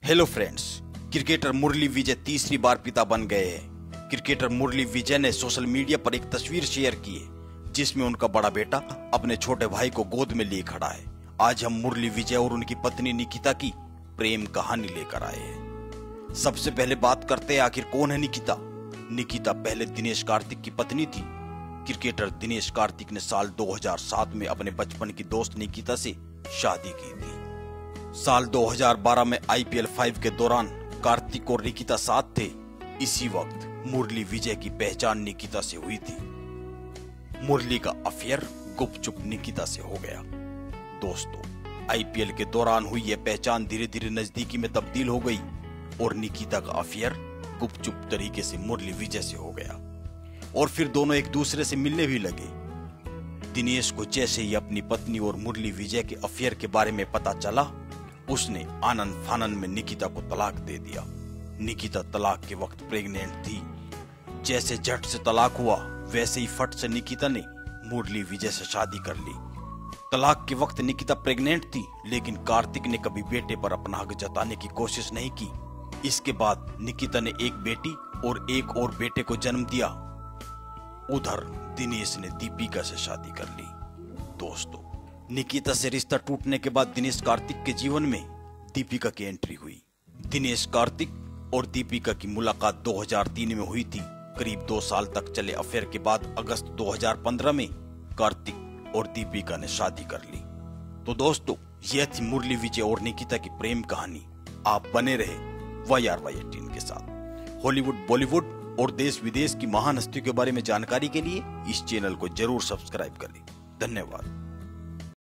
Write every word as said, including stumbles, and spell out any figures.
Hello friends, cricketer Murali Vijay तीसरी बार पिता बन गए हैं। क्रिकेटर मुरली विजय ने सोशल मीडिया पर एक तस्वीर शेयर की है जिसमें उनका बड़ा बेटा अपने छोटे भाई को गोद में लिए खड़ा है। आज हम मुरली विजय और उनकी पत्नी निकिता की प्रेम कहानी लेकर आए हैं। सबसे पहले बात करते हैं आखिर कौन है निकिता। निकिता पहले दिनेश कार्तिक की पत्नी थी। क्रिकेटर दिनेश कार्तिक ने साल दो हज़ार सात में अपने बचपन की दोस्त निकिता से शादी की थी। साल दो हज़ार बारह में आई पी एल फाइव के दौरान कार्तिक और निकिता साथ थे। इसी वक्त मुरली विजय की पहचान निकिता से हुई थी। मुरली का अफेयर गुपचुप निकिता से हो गया। दोस्तों, आई पी एल के दौरान हुई यह पहचान धीरे धीरे नजदीकी में तब्दील हो गई और निकिता का अफेयर गुपचुप तरीके से मुरली विजय से हो गया और फिर दोनों एक दूसरे से मिलने भी लगे। दिनेश को जैसे ही अपनी पत्नी और मुरली विजय के अफेयर के बारे में पता चला, उसने आनंद फानन में निकिता को तलाक दे दिया। निकिता तलाक के वक्त प्रेग्नेंट थी। जैसे झट से तलाक हुआ वैसे ही फट से निकिता ने मुरली विजय से शादी कर ली। तलाक के वक्त निकिता प्रेग्नेंट थी, लेकिन कार्तिक ने कभी बेटे पर अपना हक जताने की कोशिश नहीं की। इसके बाद निकिता ने एक बेटी और एक और बेटे को जन्म दिया। उधर दिनेश ने दीपिका से शादी कर ली। दोस्तों, निकिता से रिश्ता टूटने के बाद दिनेश कार्तिक के जीवन में दीपिका की एंट्री हुई। दिनेश कार्तिक और दीपिका की मुलाकात दो हज़ार तीन में हुई थी। करीब दो साल तक चले अफेयर के बाद अगस्त दो हज़ार पंद्रह में कार्तिक और दीपिका ने शादी कर ली। तो दोस्तों, यह थी मुरली विजय और निकिता की प्रेम कहानी। आप बने रहे वाई आर वाई अठारह के साथ। हॉलीवुड, बॉलीवुड और देश विदेश की महान हस्तियों के बारे में जानकारी के लिए इस चैनल को जरूर सब्सक्राइब करें। धन्यवाद।